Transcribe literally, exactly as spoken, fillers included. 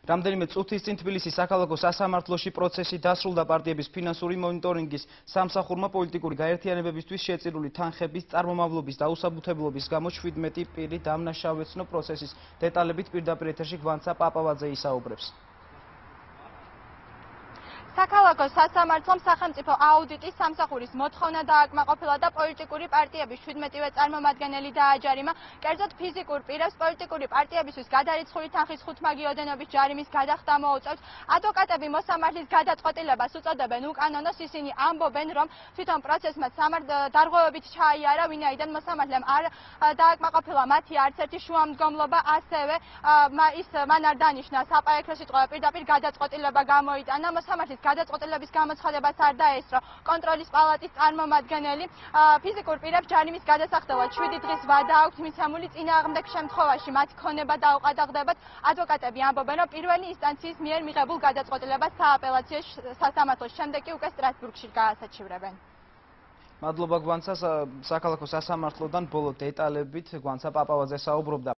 რამდენიმე წუთის წინ თბილისის საქალაქო სასამართლოში პროცესი დასრულდა პარტიების ფინანსური მონიტორინგის სამსახურმა პოლიტიკური გაერთიანებებისათვის შეწირული თანხების წარმომავლობის დაუსაბუთებლობის გამო შვიდმეტი პირი დამნაშავეცნო პროცესის დეტალებით პირდაპირ ეთერში გვანცა პაპავაძე ისაუბრებს. საქალაქო სასამართლომ სახელმწიფო აუდიტის სამსახურის მოთხოვნა დააკმაყოფილა და პოლიტიკური პარტიების შვიდმეტივე წარმომადგენელი დააჯარიმა. კერძოდ ფიზიკურ პირებს პოლიტიკური პარტიებისთვის გადარიცხული თანხის ხუთმაგი ოდენობის ჯარიმის გადახდა მოუწევთ. ადვოკატები მოსამართლის გადაწყვეტილებას უწოდებენ უკანონოს. ისინი ამბობენ, რომ თვითონ პროცესმა დარღვევებით ჩაიარა, ვინაიდან მოსამართლემ არ დააკმაყოფილა მათი არც ერთი შუამდგომლობა, ასევე ის მან არ დანიშნა საპაექრო სიტყვა, პირდაპირ გადაწყვეტილება გამოიტანა. მოსამართლის გადაწყვეტილების გამოცხადებას არ დაესწრო კონტროლის პალატის წარმომადგენელი. ფიზიკურ პირებს ჯარიმის გადასახდელად შვიდი დღის ვადა აქვთ მიცემული, წინააღმდეგ შემთხვევაში მათ ქონება დაუყადაღდებათ. ადვოკატები ამბობენ, რომ პირველი ინსტანციის მიერ მიღებულ გადაწყვეტილებას სააპელაციო სასამართლოს შემდეგ კი უკვე სტრასბურგში გაასაჩივრებენ. მადლობა გვანცა, საქალაქო სასამართლოდან ბოლო დეტალებით გვანცა პაპავაძე საუბრობდა.